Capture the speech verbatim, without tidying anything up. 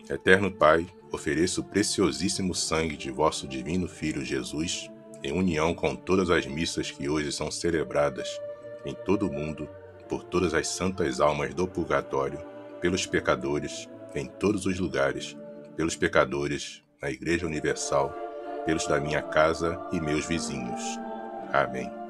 Eterno Pai, ofereço o preciosíssimo sangue de vosso divino Filho Jesus, em união com todas as missas que hoje são celebradas em todo o mundo, por todas as santas almas do purgatório, pelos pecadores, em todos os lugares, pelos pecadores, na Igreja Universal, pelos da minha casa e meus vizinhos. Amém.